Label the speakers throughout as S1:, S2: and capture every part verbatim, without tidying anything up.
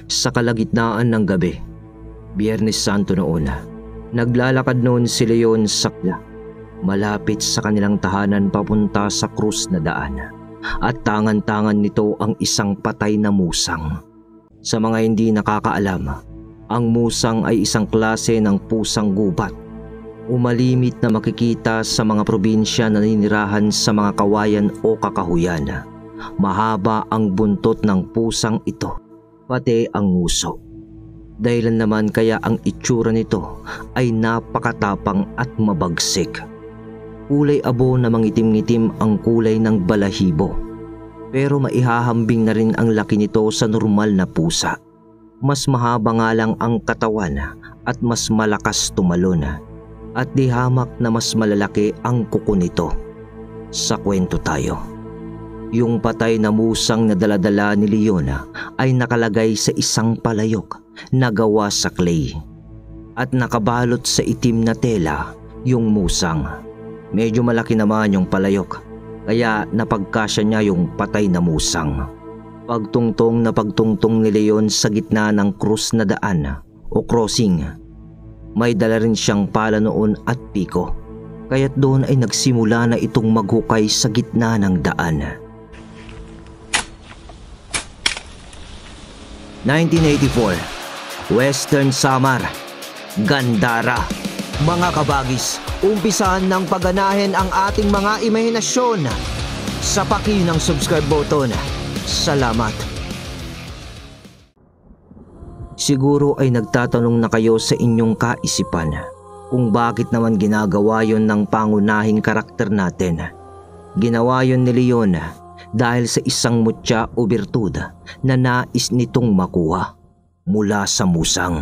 S1: Sa kalagitnaan ng gabi, Biyernes Santo noon, naglalakad noon si Leon sa kla, malapit sa kanilang tahanan papunta sa krus na daan, at tangan-tangan nito ang isang patay na musang. Sa mga hindi nakakaalam, ang musang ay isang klase ng pusang gubat. Umalimit na makikita sa mga probinsya na naninirahan sa mga kawayan o kakahuyan. Mahaba ang buntot ng pusang ito, pati ang nguso. Dahilan naman kaya ang itsura nito ay napakatapang at mabagsik. Kulay abo na mangitim-ngitim ang kulay ng balahibo. Pero maihahambing na rin ang laki nito sa normal na pusa. Mas mahaba nga lang ang katawan at mas malakas tumalon. At di hamak na mas malalaki ang kuko nito. Sa kwento tayo. Yung patay na musang na daladala ni Leona ay nakalagay sa isang palayok na gawa sa clay. At nakabalot sa itim na tela yung musang. Medyo malaki naman yung palayok, kaya napagkasya niya yung patay na musang. Pagtungtong na pagtungtong ni Leon sa gitna ng krus na daan o crossing. May dala rin siyang pala noon at piko, kaya't doon ay nagsimula na itong maghukay sa gitna ng daan. nineteen eighty-four, Western Samar, Gandara. Mga kabagis, umpisahan ng pagganahin ang ating mga imahinasyon sa paki ng subscribe button. Salamat. Siguro ay nagtatanong na kayo sa inyong kaisipan kung bakit naman ginagawa yon ng pangunahing karakter natin. Ginawa yon ni Leon dahil sa isang mutya o birtud na nais nitong makuha mula sa musang.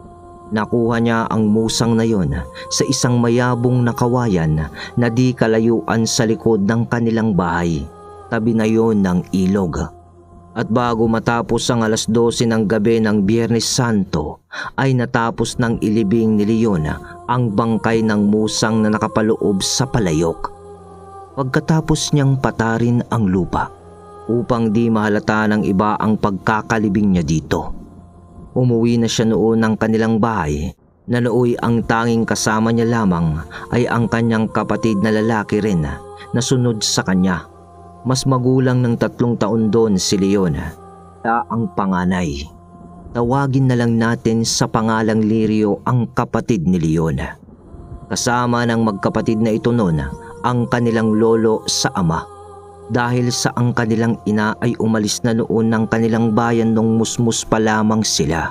S1: Nakuha niya ang musang na yon sa isang mayabong na kawayan na di kalayuan sa likod ng kanilang bahay, tabi na yon ng ilog. At bago matapos ang alas dose ng gabi ng Biyernes Santo ay natapos ng ilibing ni Leon ang bangkay ng musang na nakapaloob sa palayok. Pagkatapos niyang patarin ang lupa upang di mahalata ng iba ang pagkakalibing niya dito. Umuwi na siya noon ng kanilang bahay na nooy ang tanging kasama niya lamang ay ang kanyang kapatid na lalaki rin na sunod sa kanya. Mas magulang ng tatlong taon doon si Leon. Siya ang panganay. Tawagin na lang natin sa pangalang Lirio ang kapatid ni Leon. Kasama ng magkapatid na ito noon ang kanilang lolo sa ama. Dahil sa ang kanilang ina ay umalis na noon ng kanilang bayan nung musmus pa lamang sila.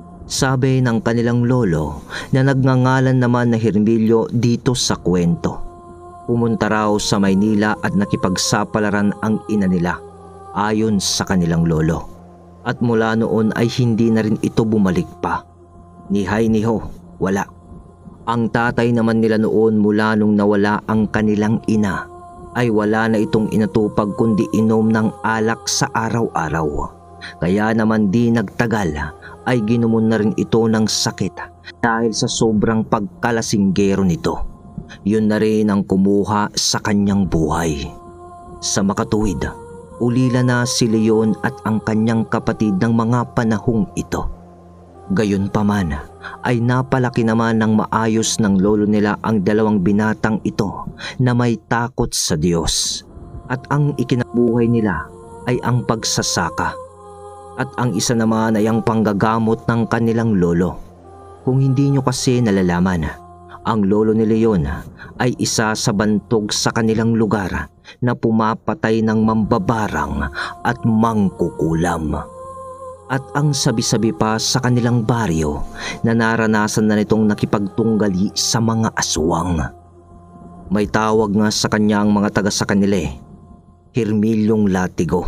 S1: Sabi ng kanilang lolo na nagngangalan naman na Hermilio dito sa kwento. Pumunta raw sa Maynila at nakipagsapalaran ang ina nila ayon sa kanilang lolo. At mula noon ay hindi na rin ito bumalik pa. Ni hay ni ho, wala. Ang tatay naman nila noon mula nung nawala ang kanilang ina ay wala na itong inatupag kundi inom ng alak sa araw-araw. Kaya naman di nagtagal ay ginumon na rin ito ng sakit dahil sa sobrang pagkalasinggero nito. Yun na rin ang kumuha sa kanyang buhay. Sa makatuwid, ulila na si Leon at ang kanyang kapatid ng mga panahong ito. Gayunpaman ay napalaki naman ng maayos ng lolo nila ang dalawang binatang ito na may takot sa Diyos. At ang ikinabuhay nila ay ang pagsasaka. At ang isa naman ay ang panggagamot ng kanilang lolo. Kung hindi nyo kasi nalalaman, ang lolo ni Leon ay isa sa bantog sa kanilang lugar na pumapatay ng mambabarang at mangkukulam. At ang sabi-sabi pa sa kanilang baryo na naranasan na nitong nakipagtunggali sa mga aswang. May tawag nga sa kanya ang mga taga sa kanila eh, Hermilyong Latigo.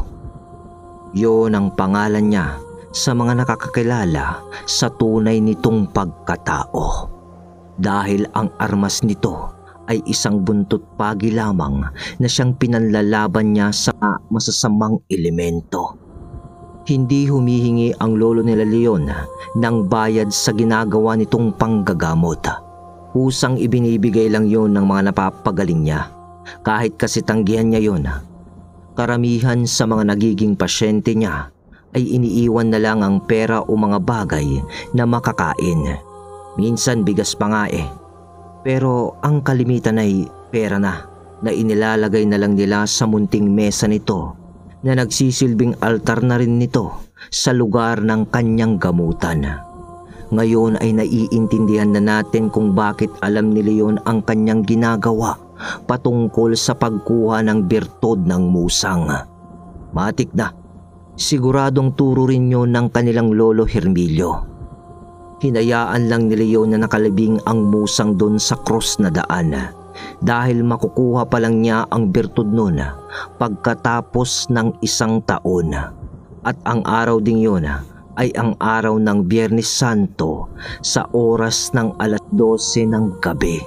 S1: Yun ang pangalan niya sa mga nakakakilala sa tunay nitong pagkatao. Dahil ang armas nito ay isang buntot pagi lamang na siyang pinanlalaban niya sa masasamang elemento. Hindi humihingi ang lolo nila Leon ng bayad sa ginagawa nitong panggagamot. Kusang ibinibigay lang yon ng mga napapagaling niya. Kahit kasi tanggihan niya yon, karamihan sa mga nagiging pasyente niya ay iniiwan na lang ang pera o mga bagay na makakain. Minsan bigas pa nga eh. Pero ang kalimitan ay pera na, na inilalagay na lang nila sa munting mesa nito na nagsisilbing altar na rin nito sa lugar ng kanyang gamutan. Ngayon ay naiintindihan na natin kung bakit alam ni Leon ang kanyang ginagawa patungkol sa pagkuha ng birtud ng musang. Matik na, siguradong turo rin yun ng kanilang lolo Hermilio. Hinayaan lang ni Leon na nakalibing ang musang doon sa krus na daan dahil makukuha pa lang niya ang birtud noon pagkatapos ng isang taon. At ang araw ding yun ay ang araw ng Biyernes Santo sa oras ng alas dose ng gabi.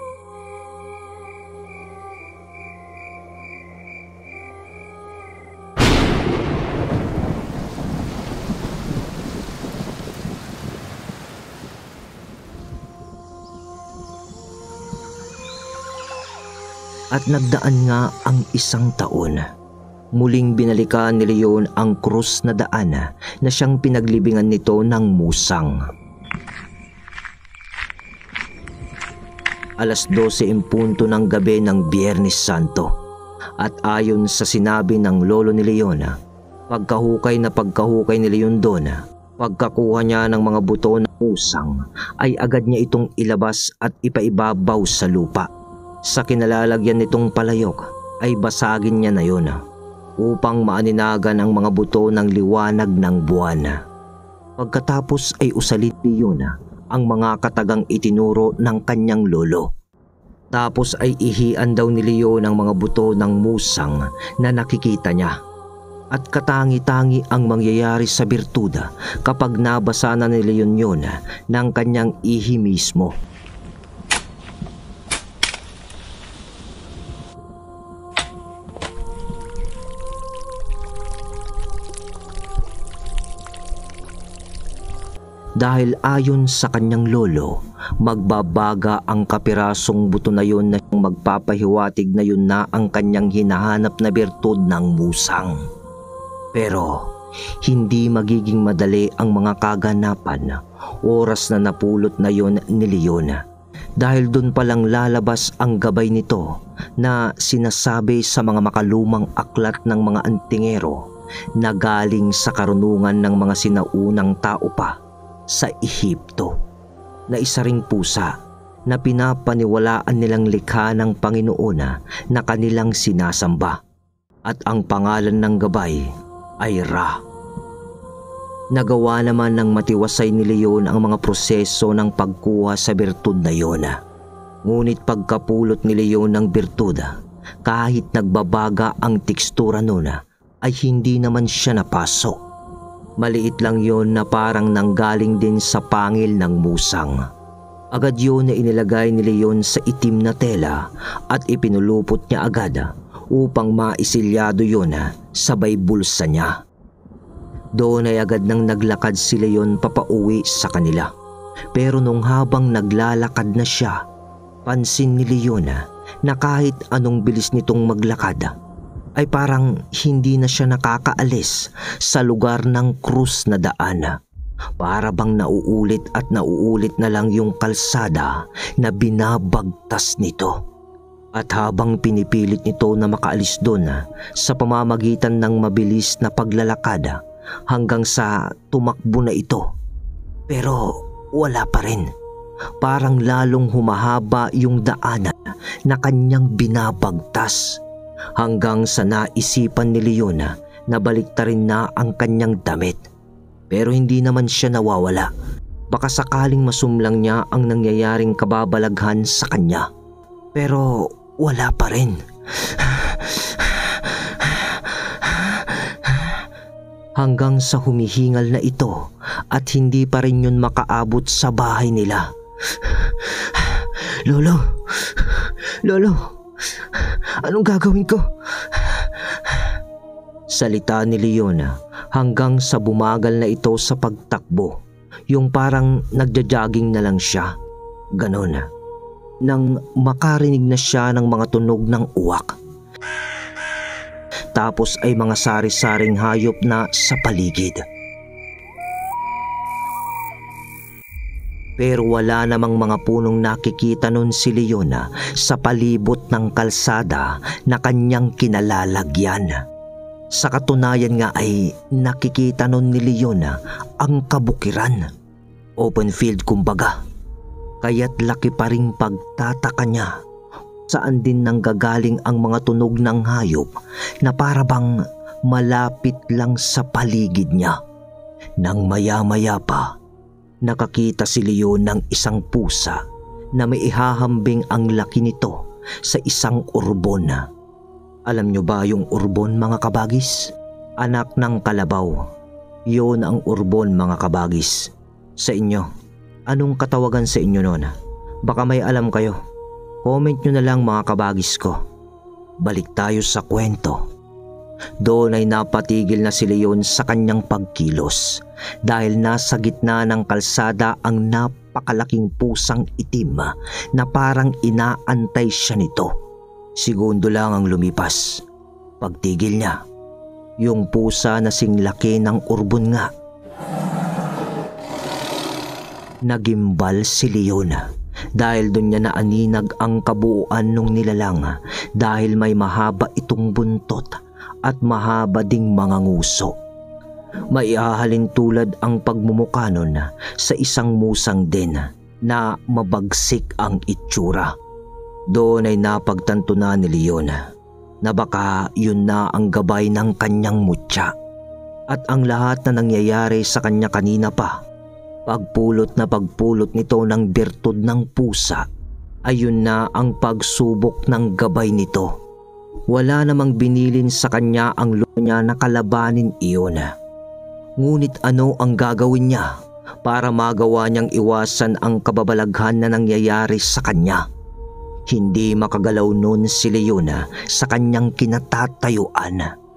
S1: At nagdaan nga ang isang taon. Muling binalikan ni Leon ang krus na daan na siyang pinaglibingan nito ng musang. Alas dose in punto ng gabi ng Biyernes Santo. At ayon sa sinabi ng lolo ni Leon, pagkahukay na pagkahukay ni Leon doon, pagkakuha niya ng mga buto ng musang, ay agad niya itong ilabas at ipaibabaw sa lupa. Sa kinalalagyan nitong palayok ay basagin niya na yun upang maaninagan ang mga buto ng liwanag ng buwan. Pagkatapos ay usalit niyon ang mga katagang itinuro ng kanyang lolo. Tapos ay ihian daw ni Leon ang mga buto ng musang na nakikita niya. At katangi-tangi ang mangyayari sa birtuda kapag nabasa na ni Leon yun ng kanyang ihi mismo. Dahil ayon sa kanyang lolo, magbabaga ang kapirasong buto na yun na magpapahiwatig na yun na ang kanyang hinahanap na birtud ng musang. Pero hindi magiging madali ang mga kaganapan, oras na napulot na yun ni Leon. Dahil dun palang lalabas ang gabay nito na sinasabi sa mga makalumang aklat ng mga antingero na galing sa karunungan ng mga sinaunang tao pa sa Ehipto, na isa ring pusa na pinapaniwalaan nilang likha ng Panginoon na kanilang sinasamba, at ang pangalan ng gabay ay Ra. Nagawa naman ng matiwasay ni Leon ang mga proseso ng pagkuha sa birtud na yon. Ngunit pagkapulot ni Leon ng birtud, kahit nagbabaga ang tekstura nun, ay hindi naman siya napasok. Maliit lang yon na parang nanggaling din sa pangil ng musang. Agad yun na inilagay ni Leon sa itim na tela at ipinulupot niya agad upang maisilyado yun sabay bulsa niya. Doon ay agad nang naglakad si Leon papauwi sa kanila. Pero nung habang naglalakad na siya, pansin ni Leon na kahit anong bilis nitong maglakad, ay parang hindi na siya nakakaalis sa lugar ng krus na daan. Para bang nauulit at nauulit na lang yung kalsada na binabagtas nito. At habang pinipilit nito na makaalis doon sa pamamagitan ng mabilis na paglalakad hanggang sa tumakbo na ito. Pero wala pa rin. Parang lalong humahaba yung daanan na kanyang binabagtas. Hanggang sa naisipan ni Leon na baliktarin na ang kanyang damit. Pero hindi naman siya nawawala. Baka sakaling masumlang niya ang nangyayaring kababalaghan sa kanya. Pero wala pa rin. Hanggang sa humihingal na ito at hindi pa rin yun makaabot sa bahay nila. Lolo! Lolo! Anong gagawin ko? Salita ni Leon hanggang sa bumagal na ito sa pagtakbo. Yung parang nagja-jogging na lang siya. Ganon. Nang makarinig na siya ng mga tunog ng uwak. tapos ay mga sari-saring hayop na sa paligid. Pero wala namang mga punong nakikita nun si Leona sa palibot ng kalsada na kanyang kinalalagyan. Sa katunayan nga ay nakikita nun ni Leona ang kabukiran, open field kumbaga. Kaya't laki pa ring pagtataka niya saan din nanggagaling ang mga tunog ng hayop na parabang malapit lang sa paligid niya. Nang maya-maya pa, nakakita si Leon ng isang pusa na may ihahambing ang laki nito sa isang urbon. Alam nyo ba yung urbon, mga kabagis? Anak ng kalabaw. Yun ang urbon, mga kabagis. Sa inyo, anong katawagan sa inyo nun? Baka may alam kayo. Comment nyo na lang, mga kabagis ko. Balik tayo sa kwento. Doon ay napatigil na si Leon sa kanyang pagkilos dahil nasa gitna ng kalsada ang napakalaking pusang itim na parang inaantay siya nito. Segundo lang ang lumipas. Pagtigil niya, yung pusa na singlaki ng urbon nga. Nagimbal si Leon dahil doon niya naaninag ang kabuuan ng nilalang dahil may mahaba itong buntot at mahaba ding mga nguso. Maihahalin tulad ang pagmumukha nun sa isang musang din na mabagsik ang itsura. Doon ay napagtanto na ni Leon na baka yun na ang gabay ng kanyang mutya. At ang lahat na nangyayari sa kanya kanina pa, pagpulot na pagpulot nito ng birtud ng pusa, ayun na ang pagsubok ng gabay nito. Wala namang binilin sa kanya ang loob niya na kalabanin iyon. Ngunit ano ang gagawin niya para magawa niyang iwasan ang kababalaghan na nangyayari sa kanya? Hindi makagalaw nun si Leona sa kanyang kinatatayuan.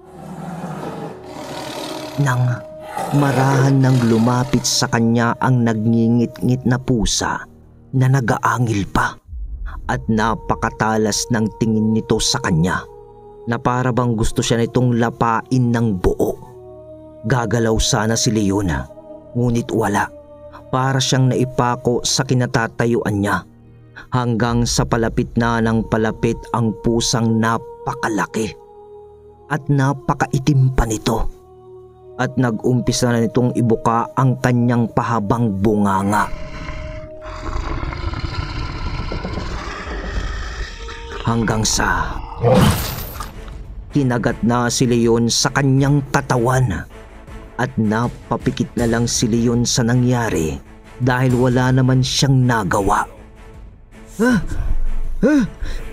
S1: Nang marahan nang lumapit sa kanya ang nagngingit-ngit na pusa na nagaangil pa at napakatalas ng tingin nito sa kanya na para bang gusto siya nitong lapain ng buo. Gagalaw sana si Leona, ngunit wala. Para siyang naipako sa kinatatayuan niya hanggang sa palapit na ng palapit ang pusang napakalaki at napakaitim pa nito. At nag-umpisa na nitong ibuka ang kanyang pahabang bunganga. Hanggang sa kinagat na si Leon sa kanyang katawan at napapikit na lang si Leon sa nangyari dahil wala naman siyang nagawa. Ah! Ah!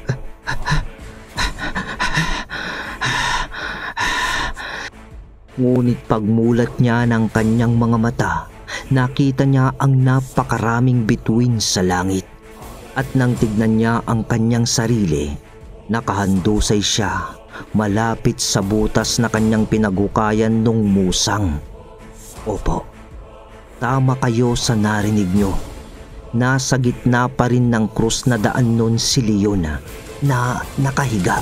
S1: Ngunit pagmulat niya ng kanyang mga mata, nakita niya ang napakaraming bituin sa langit. At nang tignan niya ang kanyang sarili, nakahandusay siya malapit sa butas na kanyang pinaghukayan nung musang. Opo, tama kayo sa narinig niyo. Nasa gitna pa rin ng krus na daan nun si Leona na nakahiga.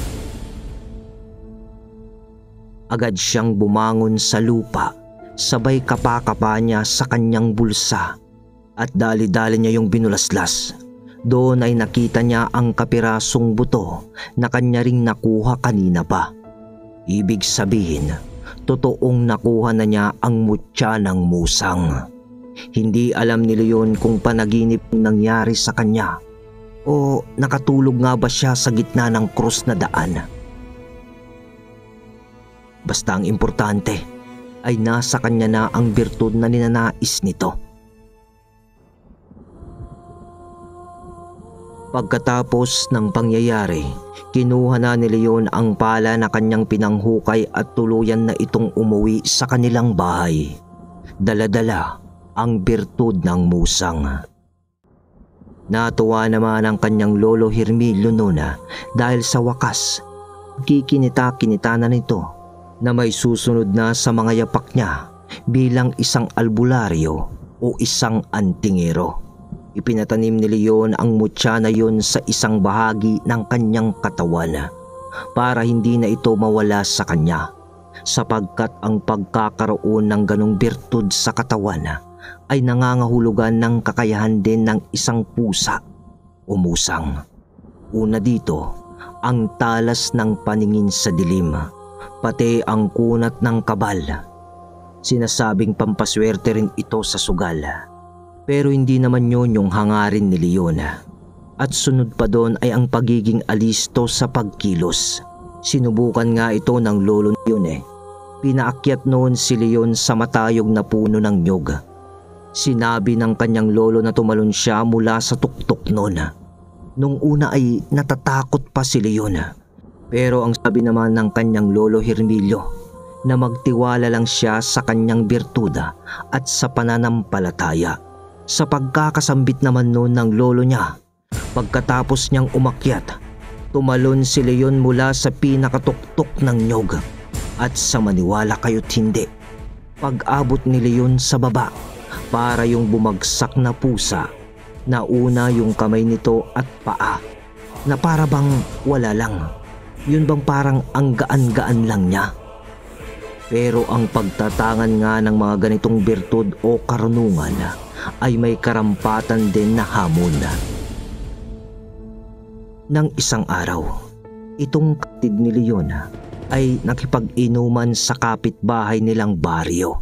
S1: Agad siyang bumangon sa lupa, sabay kapakapa niya sa kanyang bulsa at dali-dali niya yung binulaslas. Doon ay nakita niya ang kapirasong buto na kanya ring nakuha kanina pa. Ibig sabihin, totoong nakuha na niya ang mutya ng musang. Hindi alam ni Leon kung panaginip ang nangyari sa kanya o nakatulog nga ba siya sa gitna ng krus na daan. Basta ang importante ay nasa kanya na ang birtud na ninanais nito. Pagkatapos ng pangyayari, kinuha na ni Leon ang pala na kanyang pinanghukay at tuluyan na itong umuwi sa kanilang bahay. Dala-dala ang birtud ng musang. Natuwa naman ang kanyang lolo Hermilio Nona dahil sa wakas, kikinita-kinita na nito na may susunod na sa mga yapak niya bilang isang albularyo o isang antingero. Ipinatanim ni Leon ang mutya na yun sa isang bahagi ng kanyang katawan para hindi na ito mawala sa kanya, sapagkat ang pagkakaroon ng ganong birtud sa katawan ay nangangahulugan ng kakayahan din ng isang pusa o musang. Una dito, ang talas ng paningin sa dilim, pati ang kunat ng kabal. Sinasabing pampaswerte rin ito sa sugal. Pero hindi naman yun yung hangarin ni Leon. At sunod pa doon ay ang pagiging alisto sa pagkilos. Sinubukan nga ito ng lolo yun eh. Pinaakyat noon si Leon sa matayog na puno ng nyog. Sinabi ng kanyang lolo na tumalon siya mula sa tuktok noon. Nung una ay natatakot pa si Leon. Pero ang sabi naman ng kanyang lolo Hermilio na magtiwala lang siya sa kanyang birtuda at sa pananampalataya. Sa pagkakasambit naman noon ng lolo niya, pagkatapos niyang umakyat, tumalon si Leon mula sa pinakatuktok ng nyog. At sa maniwala kayo't hindi, pag-abot ni Leon sa baba, para yung bumagsak na pusa, nauna yung kamay nito at paa, na para bang wala lang. Yun bang parang ang gaan-gaan lang niya. Pero ang pagtatangan nga ng mga ganitong birtud o karunungan ay may karampatan din na hamon. Nang isang araw, itong kapatid ni Leon ay nakipag-inuman sa kapitbahay nilang baryo.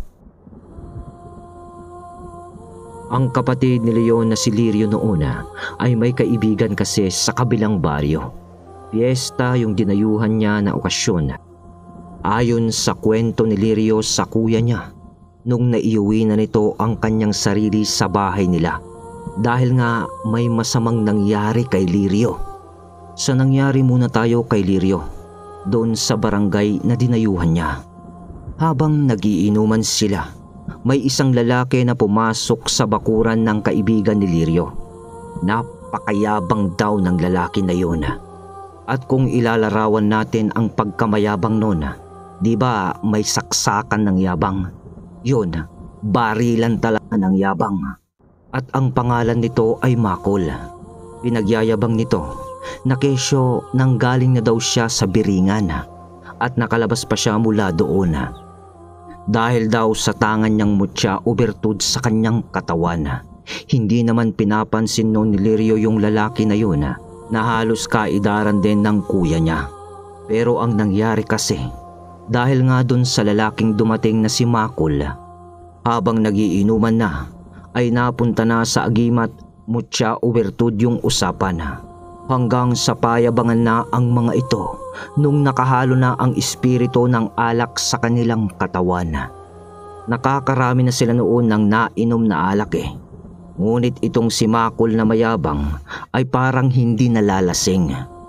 S1: Ang kapatid ni Leon na si Lirio noon ay may kaibigan kasi sa kabilang baryo. Fiesta yung dinayuhan niya na okasyon. Ayon sa kwento ni Lirio sa kuya niya, nung naiuwi na nito ang kanyang sarili sa bahay nila dahil nga may masamang nangyari kay Lirio. Sa nangyari muna tayo kay Lirio, doon sa barangay na dinayuhan niya. Habang nagiinuman sila, may isang lalaki na pumasok sa bakuran ng kaibigan ni Lirio. Napakayabang daw ng lalaki na yun. At kung ilalarawan natin ang pagkamayabang noon, di ba may saksakan ng yabang? Yun, barilan talaga ng yabang. At ang pangalan nito ay Makol. Pinagyayabang nito na kesyo nanggaling na daw siya sa Biringan at nakalabas pa siya mula doon. Dahil daw sa tangan niyang mutya o bertud sa kanyang katawan. Hindi naman pinapansin noon ni Lirio yung lalaki na yun na halos kaidaran din ng kuya niya. Pero ang nangyari kasi, dahil nga dun sa lalaking dumating na si Makol, habang nagiinuman na, ay napunta na sa agimat, mutya o bertud yung usapan. Hanggang sa payabangan na ang mga ito nung nakahalo na ang espiritu ng alak sa kanilang katawan. Nakakarami na sila noon ng nainom na alak eh. Ngunit itong si Makol na mayabang ay parang hindi nalalasing.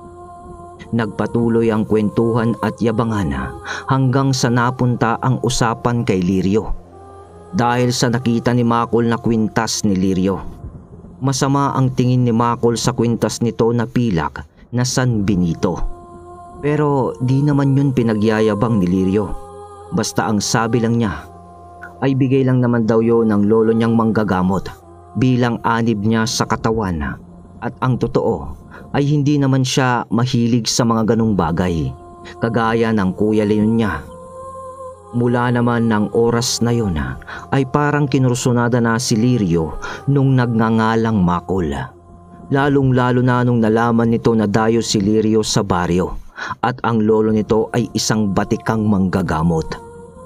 S1: Nagpatuloy ang kwentuhan at yabangan hanggang sa napunta ang usapan kay Lirio. Dahil sa nakita ni Makol na kwintas ni Lirio. Masama ang tingin ni Makol sa kwintas nito na pilak na San Benito. Pero di naman yun pinagyayabang ni Lirio. Basta ang sabi lang niya ay bigay lang naman daw yun ng lolo niyang manggagamot bilang anib niya sa katawan. At ang totoo ay hindi naman siya mahilig sa mga ganong bagay, kagaya ng Kuya Leon niya. Mula naman ng oras na yun ay parang kinursunada na si Lirio nung nagngangalang Makol. Lalong lalo na nung nalaman nito na dayo si Lirio sa baryo at ang lolo nito ay isang batikang manggagamot.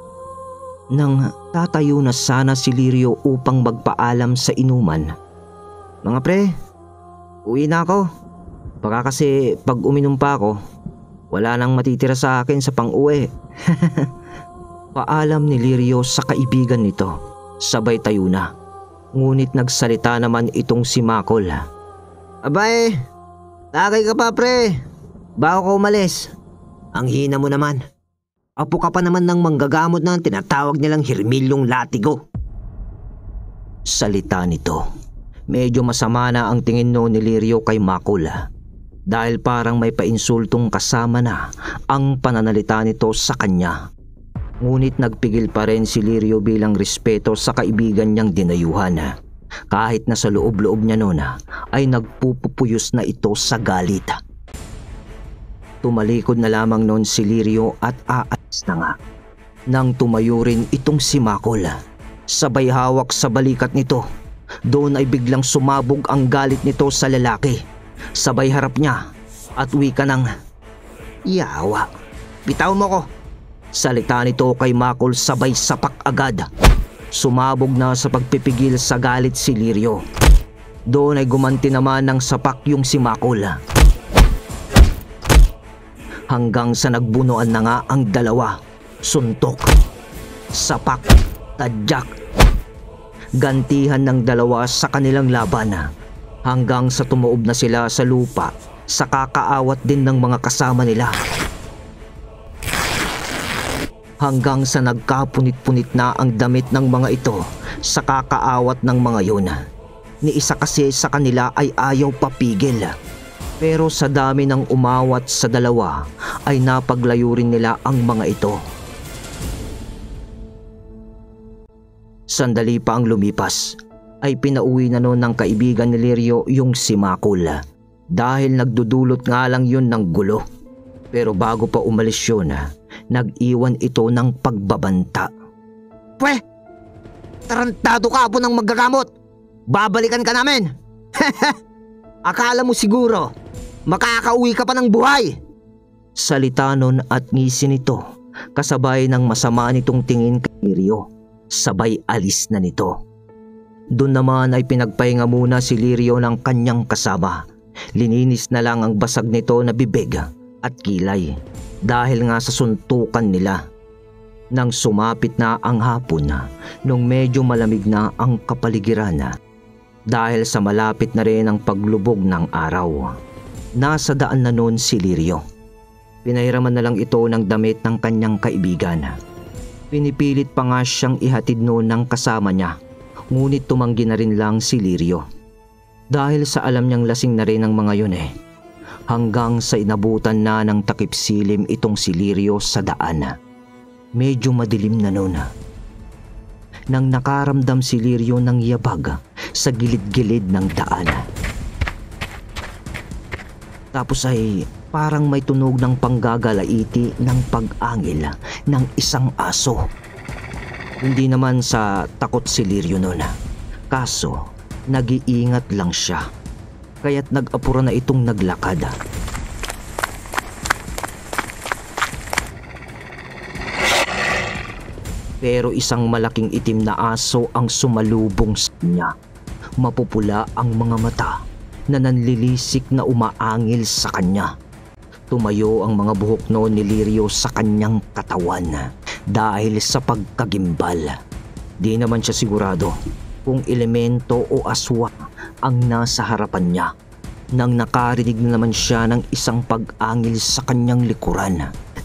S1: Nang tatayo na sana si Lirio upang magpaalam sa inuman, "Mga pre, uwi na ako. Baka kasi pag uminom pa ako, wala nang matitira sa akin sa pang-uwi." Paalam ni Lirio sa kaibigan nito, sabay tayo na. Ngunit nagsalita naman itong si Makol. "Abay, tagay ka pa pre, bago ka umalis. Ang hina mo naman. Apo ka pa naman ng manggagamot na tinatawag nilang Hermilyong Latigo." Salita nito, medyo masama na ang tingin no ni Lirio kay Makol. Dahil parang may painsultong kasama na ang pananalita nito sa kanya. Ngunit nagpigil pa rin si Lirio bilang respeto sa kaibigan niyang dinayuhan. Kahit na sa loob-loob niya noon ay nagpupupuyos na ito sa galit. Tumalikod na lamang noon si Lirio at aalis na nga. Nang tumayo rin itong si Makol, sabay hawak sa balikat nito. Doon ay biglang sumabog ang galit nito sa lalaki. Sabay harap niya at wika ng, "Yawa, bitaw mo ko." Salita nito kay Makol sabay sapak agad. Sumabog na sa pagpipigil sa galit si Lirio. Doon ay gumanti naman ng sapak yung si Makol. Hanggang sa nagbunuan na nga ang dalawa. Suntok, sapak, tadyak. Gantihan ng dalawa sa kanilang laban. Hanggang sa tumuob na sila sa lupa sa kakaawat din ng mga kasama nila. Hanggang sa nagkapunit-punit na ang damit ng mga ito sa kakaawat ng mga yun. Ni isa kasi sa kanila ay ayaw papigil. Pero sa dami ng umawat sa dalawa ay napaglayo rin nila ang mga ito. Sandali pa ang lumipas ay pinauwi na noon ng kaibigan ni Lirio yung si Makol. Dahil nagdudulot nga lang yun ng gulo. Pero bago pa umalis yun, nag-iwan ito ng pagbabanta. "Pwe! Tarantado ka po ng maggagamot! Babalikan ka namin! Akala mo siguro makakauwi ka pa ng buhay!" Salita nun at ngisi nito kasabay ng masama nitong tingin kay Lirio. Sabay alis na nito. Doon naman ay pinagpahinga muna si Lirio ng kanyang kasama. Lininis na lang ang basag nito na bibig at kilay dahil nga sa suntukan nila. Nang sumapit na ang hapon, nung medyo malamig na ang kapaligiran dahil sa malapit na rin ang paglubog ng araw, nasa daan na noon si Lirio. Pinahiraman na lang ito ng damit ng kanyang kaibigan. Pinipilit pa nga siyang ihatid noon ng kasama niya, ngunit tumanggi na rin lang si Lirio. Dahil sa alam niyang lasing na rin ang mga yun eh. Hanggang sa inabutan na ng takip silim itong si Lirio sa daan. Medyo madilim na noon. Nang nakaramdam si Lirio ng yabag sa gilid-gilid ng daan. Tapos ay parang may tunog ng panggagalaiti ng pag-angil ng isang aso. Hindi naman sa takot si Lirio noon. Kaso nag-iingat lang siya. Kaya't nag-apura na itong naglakad. Pero isang malaking itim na aso ang sumalubong sa kanya. Mapupula ang mga mata na nanlilisik na umaangil sa kanya. Tumayo ang mga buhok noon ni Lirio sa kanyang katawan dahil sa pagkagimbal. Di naman siya sigurado kung elemento o aswang ang nasa harapan niya. Nang nakarinig na naman siya ng isang pag-angil sa kanyang likuran.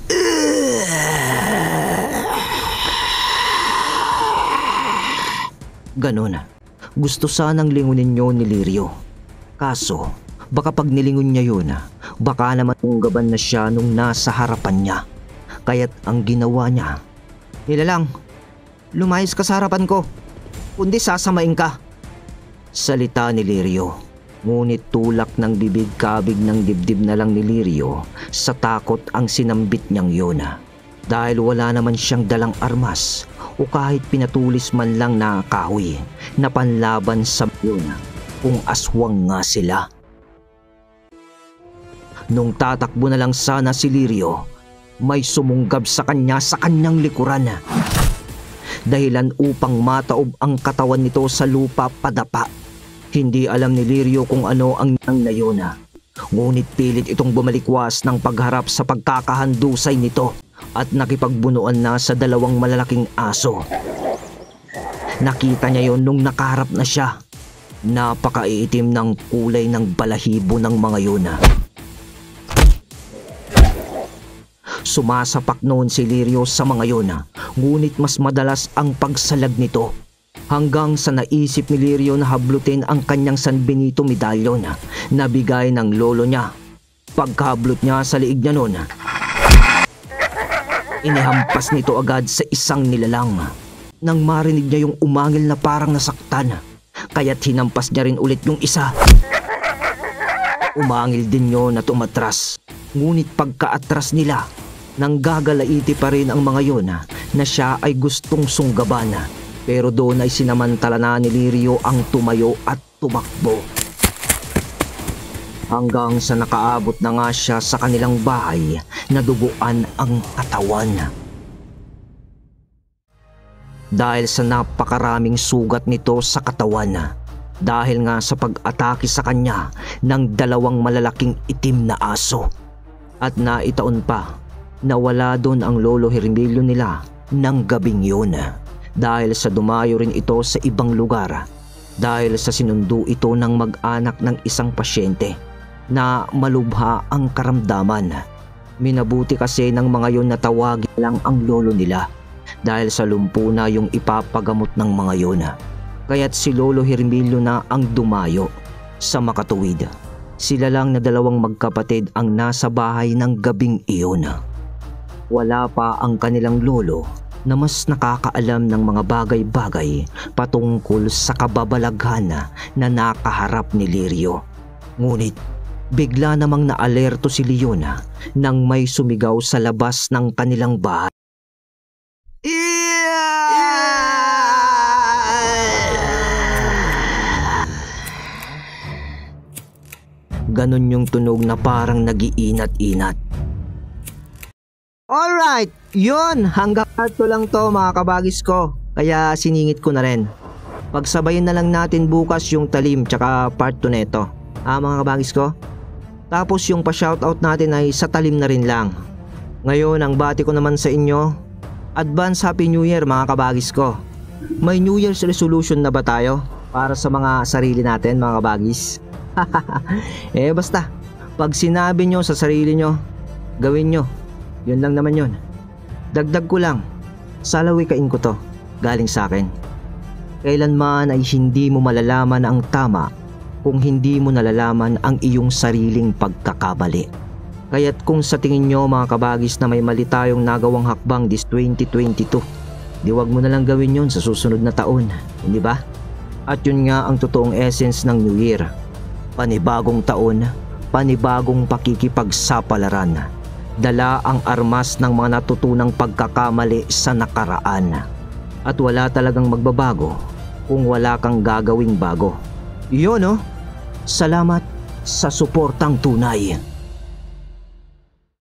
S1: Ganon. Gusto sanang lingunin niyo ni Lirio. Kaso, baka pag nilingon niya yun, baka naman unggaban na siya nung nasa harapan niya. Kaya't ang ginawa niya, "Nilalang, lumayas ka sa harapan ko, kundi sasamain ka." Salita ni Lirio. Ngunit tulak ng bibig kabig ng dibdib na lang ni Lirio sa takot ang sinambit niyang yun. Dahil wala naman siyang dalang armas o kahit pinatulis man lang na kahoy na panlaban sa yun kung aswang nga sila. Nung tatakbo na lang sana si Lirio, may sumunggab sa kanya sa kanyang likuran. Dahilan upang mataob ang katawan nito sa lupa padapa. Hindi alam ni Lirio kung ano ang nang nayon. Ngunit pilit itong bumalikwas ng pagharap sa pagkakahandusay nito at nakipagbunuan na sa dalawang malalaking aso. Nakita niya yon nung nakaharap na siya. Napakaitim ng kulay ng balahibo ng mga yun. Sumasapak noon si Lirio sa mga yun, ngunit mas madalas ang pagsalag nito. Hanggang sa naisip ni Lirio na hablutin ang kanyang San Benito medalyon na bigay ng lolo niya. Pagkablot niya sa liig niya noon, inihampas nito agad sa isang nilalang. Nang marinig niya yung umangil na parang nasaktan, kaya't hinampas niya rin ulit yung isa. Umangil din yun at umatras. Ngunit pagkaatras nila, nanggagalaiti pa rin ang mga yun na siya ay gustong sunggaban. Pero doon ay sinamantala na ni Lirio ang tumayo at tumakbo. Hanggang sa nakaabot na nga siya sa kanilang bahay na duguan ang katawan. Dahil sa napakaraming sugat nito sa katawan, dahil nga sa pag-atake sa kanya ng dalawang malalaking itim na aso. At naitaon pa na wala doon ang Lolo Hermilio nila ng gabing yun, dahil sa dumayo rin ito sa ibang lugar, dahil sa sinundo ito ng mag-anak ng isang pasyente na malubha ang karamdaman. Minabuti kasi ng mga yun na tawagin lang ang lolo nila, dahil sa lumpo na yung ipapagamot ng mga yun. Kaya't si Lolo Hermilio na ang dumayo. Sa makatuwid, sila lang na dalawang magkapatid ang nasa bahay ng gabing iyon. Wala pa ang kanilang lolo na mas nakakaalam ng mga bagay-bagay patungkol sa kababalaghan na nakaharap ni Lirio. Ngunit bigla namang naalerto si Leona nang may sumigaw sa labas ng kanilang bahay. Ganon yung tunog na parang nag-iinat-inat. Alright, yun, hanggang ato lang to mga kabagis ko, kaya siningit ko na rin. Pagsabayin na lang natin bukas yung talim tsaka part two neto, ah mga kabagis ko. Tapos yung pa-shoutout natin ay sa talim na rin lang. Ngayon ang bati ko naman sa inyo, Advance Happy New Year mga kabagis ko. May New Year's resolution na ba tayo para sa mga sarili natin mga kabagis? Eh basta, pag sinabi nyo sa sarili nyo, gawin nyo. Yun lang naman yun. Dagdag ko lang, salawikain ko to, galing sa akin. Kailanman ay hindi mo malalaman ang tama kung hindi mo nalalaman ang iyong sariling pagkakabali. Kaya't kung sa tingin nyo mga kabagis na may mali tayong nagawang hakbang this twenty twenty-two, di wag mo na lang gawin yun sa susunod na taon, hindi ba? At yun nga ang totoong essence ng New Year. Panibagong taon, panibagong pakikipagsapalaran. Dala ang armas ng mga natutunang pagkakamali sa nakaraan. At wala talagang magbabago kung wala kang gagawing bago. Yun no? Salamat sa suportang tunay.